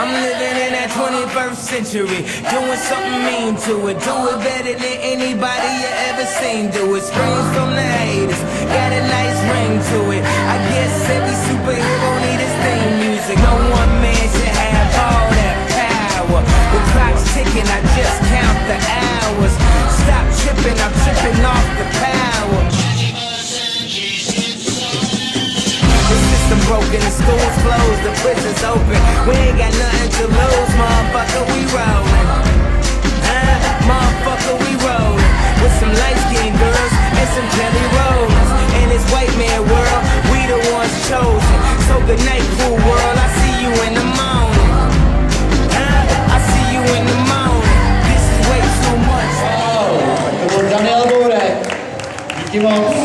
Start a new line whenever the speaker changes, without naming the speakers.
I'm living in that 21st century, doing something mean to it. Do it better than anybody you ever seen do it. Screams from the haters, got a nice ring to it. I guess every superhero need his theme music. No one man should have all that power. The clock's ticking, I just count the hours. Stop tripping, I'm tripping off the power. The system broken, the school's closed, the prison's open. We ain't got nothing to lose, motherfucker, we rollin'. Motherfucker, we rollin'. With some light-skinned girls and some jelly rollers. In this white man world, we the ones chosen. So good night, cool world, I see you in the morning. I see you in the morning. This is way too much.
Wow, to byl Daniel Bourek. Díky moc.